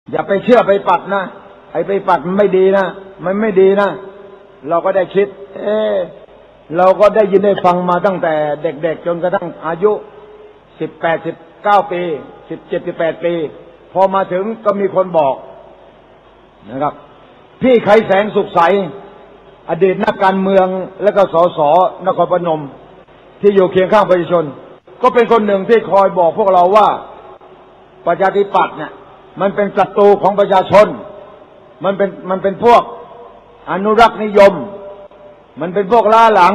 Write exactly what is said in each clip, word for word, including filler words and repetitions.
อย่าไปเชื่อไปปัดนะไอ้ไปปัดมันไม่ดีนะมันไม่ดีนะเราก็ได้คิดเออเราก็ได้ยินได้ฟังมาตั้งแต่เด็กๆจนกระทั่งอายุสิบแปดสิบเก้าปีสิบเจ็ดสิบแปดปีพอมาถึงก็มีคนบอกนะครับพี่ไขแสงสุขใสอดีตนักการเมืองและก็สสนครพนมที่อยู่เคียงข้างประชาชนก็เป็นคนหนึ่งที่คอยบอกพวกเราว่าประชาธิปัตย์เนี่ยมันเป็นศัตรูของประชาชนมันเป็นมันเป็นพวกอนุรักษ์นิยมมันเป็นพวกล้าหลัง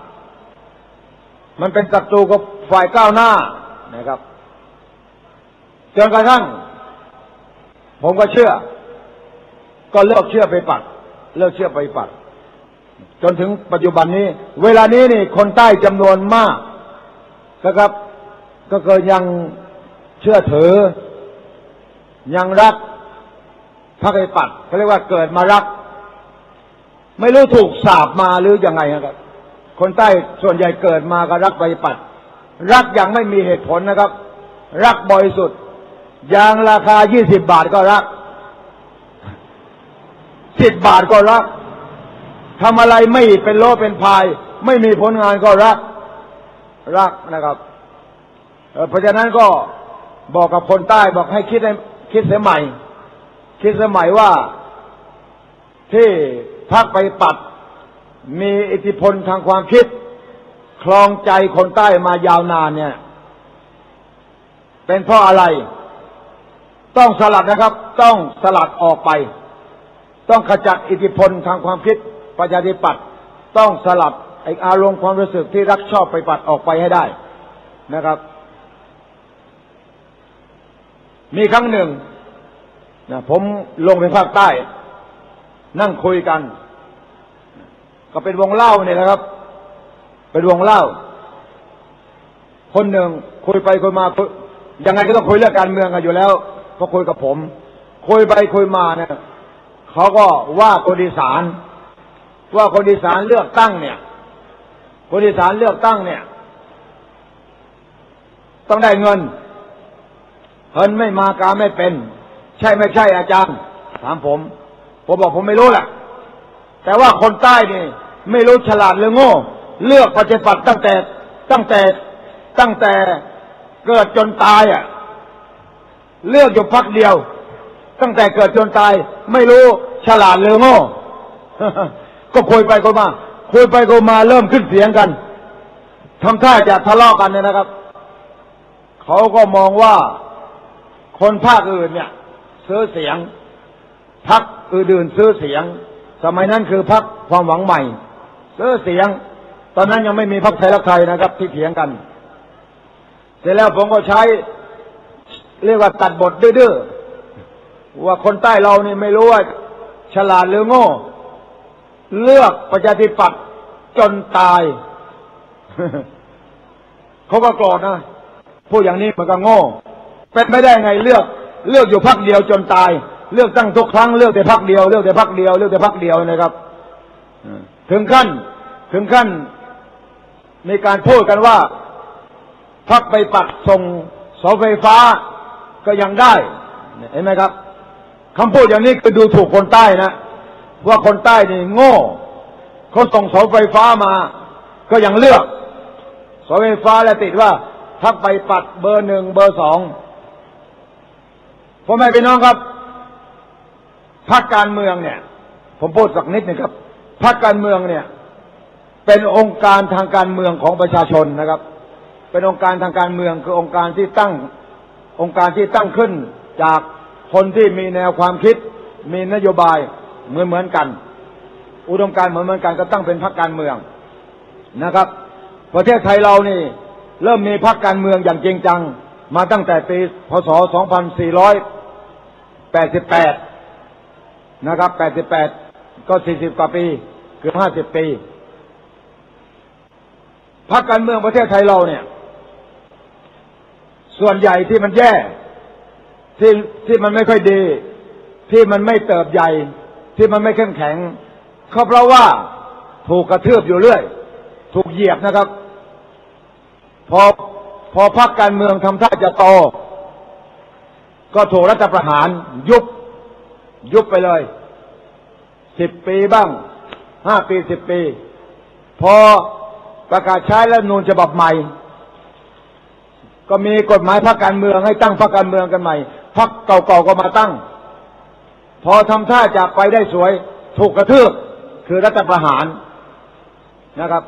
มันเป็นศัตรูกับฝ่ายก้าวหน้านะครับจนกระทั่งผมก็เชื่อก็เลิกเชื่อไปปัดเลิกเชื่อไปปัดจนถึงปัจจุบันนี้เวลานี้นี่คนใต้จำนวนมากนะครับก็เกิดยังเชื่อถือยังรักพรรคไอ้ปัดเขาเรียกว่าเกิดมารักไม่รู้ถูกสาปมาหรือยังไงนะครับคนใต้ส่วนใหญ่เกิดมาก็รักไปปัดรักอย่างไม่มีเหตุผลนะครับรักบริสุทธิ์ยางราคายี่สิบบาทก็รักสิบบาทก็รักทำอะไรไม่เป็นโลเป็นพายไม่มีผลงานก็รักรักนะครับเพราะฉะนั้นก็บอกกับคนใต้บอกให้คิดให้คิดเสียใหม่คิดเสียใหม่ว่าที่พรรคไปปัดมีอิทธิพลทางความคิดคลองใจคนใต้มายาวนานเนี่ยเป็นเพราะอะไรต้องสลัดนะครับต้องสลัดออกไปต้องขจัดอิทธิพลทางความคิดประชาธิปัตย์ต้องสลัดไอ้อารมณ์ความรู้สึกที่รักชอบไปปัดออกไปให้ได้นะครับมีครั้งหนึ่งนะผมลงไปภาคใต้นั่งคุยกันก็เป็นวงเล่าเนี่ยนะครับเป็นวงเล่าคนหนึ่งคุยไปคุยมายังไงก็ต้องคุยเรื่องการเมืองกันอยู่แล้วพอคุยกับผมคุยไปคุยมาเนี่ยเขาก็ว่าคนอีสานว่าคนอีสานเลือกตั้งเนี่ยคนอีสานเลือกตั้งเนี่ยต้องได้เงินเงินไม่มาการไม่เป็นใช่ไม่ใช่อาจารย์ถามผมผมบอกผมไม่รู้แหละแต่ว่าคนใต้นี่ไม่รู้ฉลาดหรือโง่เลือกประชาธิปัตย์ตั้งแต่ตั้งแต่ตั้งแต่เกิดจนตายอ่ะเลือกอยู่พรรคเดียวตั้งแต่เกิดจนตายไม่รู้ฉลาดหรือโง่ ก็คุยไปคุยมาคุยไปคุยมาเริ่มขึ้นเสียงกันทำท่าจะทะเลาะกันเนี่ยนะครับเขาก็มองว่าคนภาคอื่นเนี่ยซื้อเสียงพรรคอื่นๆซื้อเสียงสมัยนั้นคือพรรคความหวังใหม่ซื้อเสียงตอนนั้นยังไม่มีพรรคไทยรักไทยนะครับที่เถียงกันเสร็จแล้วผมก็ใช้เรียกว่าตัดบทดื้อๆว่าคนใต้เรานี่ไม่รู้ว่าฉลาดหรือโง่เลือกประชาธิปัตย์จนตาย เขาก็โกรธนะพูดอย่างนี้มันก็โง่เป็นไม่ได้ไงเลือกเลือกอยู่พรรคเดียวจนตายเลือกตั้งทุกครั้งเลือกแต่พรรคเดียวเลือกแต่พรรคเดียวเลือกแต่พรรคเดียวนะครับถึงขั้นถึงขั้นมีการพูดกันว่าพรรคไปปัดส่งเสาไฟฟ้าก็ยังได้เห็นไหมครับคำพูดอย่างนี้คือดูถูกคนใต้นะว่าคนใต้นี่โง่เขาส่งเสาไฟฟ้ามาก็ยังเลือกเสาไฟฟ้าแล้วติดว่าพรรคไปปัดเบอร์หนึ่งเบอร์สองพ่อแม่พี่น้องครับพรรคการเมืองเนี่ยผมพูดสักนิดนึงครับพรรคการเมืองเนี่ยเป็นองค์การทางการเมืองของประชาชนนะครับเป็นองค์การทางการเมืองคือองค์การที่ตั้งองค์การที่ตั้งขึ้นจากคนที่มีแนวความคิดมีนโยบายเหมือนเหมือนกันอุดมการณ์เหมือนเหมือนกันก็ตั้งเป็นพรรคการเมืองนะครับประเทศไทยเรานี่เริ่มมีพรรคการเมืองอย่างจริงจังมาตั้งแต่ปีพ.ศ. สองพันสี่ร้อยแปดสิบแปดนะครับแปดสิบแปดก็สี่สิบกว่าปีเกือบห้าสิบปีพรรคการเมืองประเทศไทยเราเนี่ยส่วนใหญ่ที่มันแย่ที่ที่มันไม่ค่อยดีที่มันไม่เติบใหญ่ที่มันไม่เข้มแข็งก็เพราะว่าถูกกระทืบอยู่เรื่อยถูกเหยียบนะครับพอพอพรรคการเมืองทำท่าจะโตก็ถูกรัฐประหารยุบยุบไปเลยสิบปีบ้างห้าปีสิบปีพอประกาศใช้รัฐธรรมนูญฉบับใหม่ก็มีกฎหมายพรรคการเมืองให้ตั้งพรรคการเมืองกันใหม่พรรคเก่าๆก็มาตั้งพอทำท่าจะไปได้สวยถูกกระทืบคือรัฐประหารนะครับ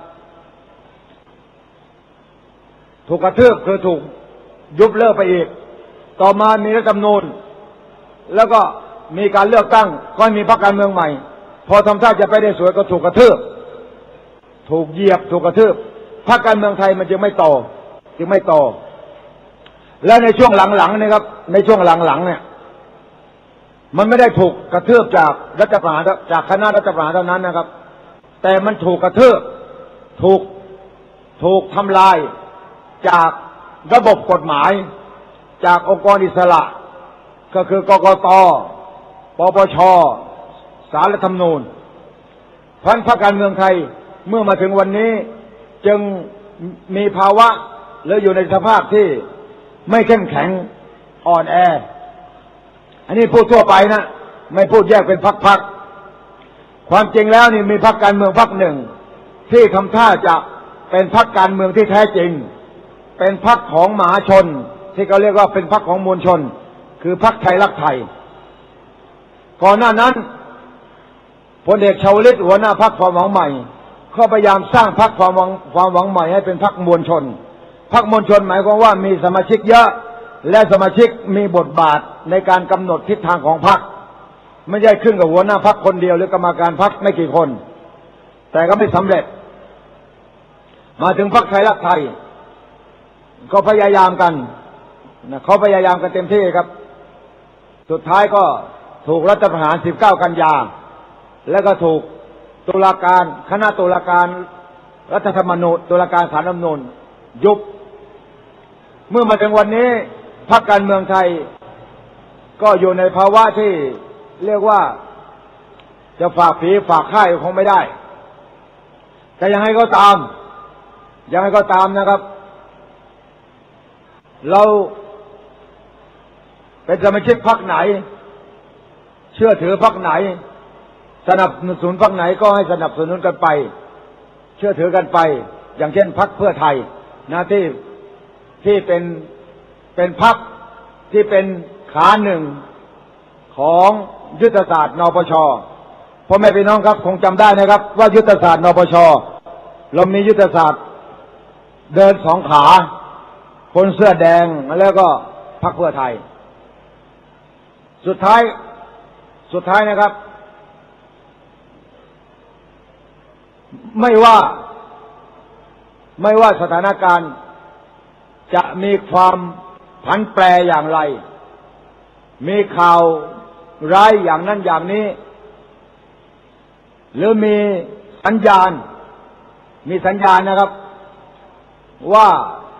ถูกกระทืบคือถูกยุบเลิกไปอีกต่อมามีรัฐธรรมนูญแล้วก็มีการเลือกตั้งก็มีพรรคการเมืองใหม่พอทำท่าจะไปได้สวยก็ถูกกระทืบถูกเหยียบถูกกระทืบพรรคการเมืองไทยมันจึงไม่โตจึงไม่โตและในช่วงหลังๆนะครับในช่วงหลังๆเนี่ยมันไม่ได้ถูกกระทืบจากรัฐประหารจากคณะรัฐประหารเท่านั้นนะครับแต่มันถูกกระทืบถูกถูกทำลายจากระบบกฎหมายจากองค์กรอิสระก็คือกกต.ปปช.ศาลรัฐธรรมนูญเพราะพรรคการเมืองไทยเมื่อมาถึงวันนี้จึงมีภาวะหรืออยู่ในสภาพที่ไม่เข้มแข็งอ่อนแออันนี้พูดทั่วไปนะไม่พูดแยกเป็นพรรคๆความจริงแล้วนี่มีพรรคการเมืองพรรคหนึ่งที่ทำท่าจะเป็นพรรคการเมืองที่แท้จริงเป็นพรรคของมหาชนที่เขาเรียกว่าเป็นพรรคของมวลชนคือพรรคไทยรักไทยก่อนหน้านั้นพลเอกชวลิตหัวหน้าพรรคความหวังใหม่เขาพยายามสร้างพรรคความหวังความหวังใหม่ให้เป็นพรรคมวลชนพรรคมวลชนหมายความว่ามีสมาชิกเยอะและสมาชิกมีบทบาทในการกำหนดทิศทางของพรรคไม่ใช่ขึ้นกับหัวหน้าพรรคคนเดียวหรือกรรมการพรรคไม่กี่คนแต่ก็ไม่สำเร็จมาถึงพรรคไทยรักไทยก็พยายามกันนะเขาพยายามกันเต็มที่ครับสุดท้ายก็ถูกรัฐประหารสิบเก้ากันยาแล้วก็ถูกตุลาการคณะตุลาการรัฐธรรมนูญตุลาการศาลรัฐธรรมนูญยุบเมื่อมาถึงวันนี้พรรคการเมืองไทยก็อยู่ในภาวะที่เรียกว่าจะฝากผีฝากไข้คงไม่ได้แต่ยังไงก็ตามยังไงก็ตามนะครับเราเป็นสมาชิกพรรคไหนเชื่อถือพรรคไหนสนับสนุนพรรคไหนก็ให้สนับสนุนกันไปเชื่อถือกันไปอย่างเช่นพรรคเพื่อไทยนะที่ที่เป็นเป็นพรรคที่เป็นขาหนึ่งของยุทธศาสตร์นปช.พ่อแม่พี่น้องครับคงจำได้นะครับว่ายุทธศาสตร์นปช.เรามียุทธศาสตร์เดินสองขาคนเสื้อแดงแล้วก็พรรคเพื่อไทยสุดท้ายสุดท้ายนะครับไม่ว่าไม่ว่าสถานการณ์จะมีความผันแปรอย่างไรมีข่าวร้ายอย่างนั้นอย่างนี้หรือมีสัญญาณมีสัญญาณนะครับว่า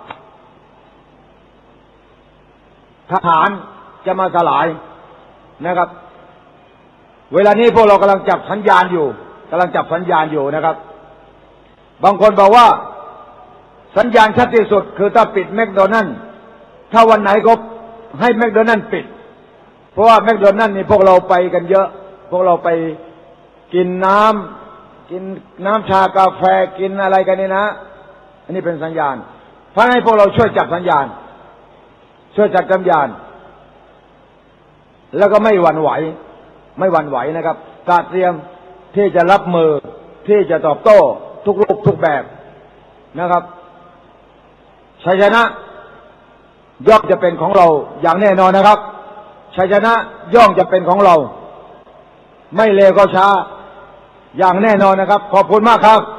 ทหารจะมาสลายนะครับเวลานี้พวกเรากำลังจับสัญญาณอยู่กำลังจับสัญญาณอยู่นะครับบางคนบอกว่าสัญญาณชัดที่สุดคือถ้าปิดแมคโดนัลด์ถ้าวันไหนก็ให้แมคโดนัลด์ปิดเพราะว่าแมคโดนัลด์นี่พวกเราไปกันเยอะพวกเราไปกินน้ำกินน้ำชากาแฟกินอะไรกันนี่นะอันนี้เป็นสัญญาณเพราะให้พวกเราช่วยจับสัญญาณช่วยจับสัญญาณแล้วก็ไม่หวั่นไหวไม่หวั่นไหวนะครับการเตรียมที่จะรับมือที่จะตอบโต้ทุกรูปทุกแบบนะครับชัยชนะย่อมจะเป็นของเราอย่างแน่นอนนะครับชัยชนะย่อมจะเป็นของเราไม่เลวก็ช้าอย่างแน่นอนนะครับขอบคุณมากครับ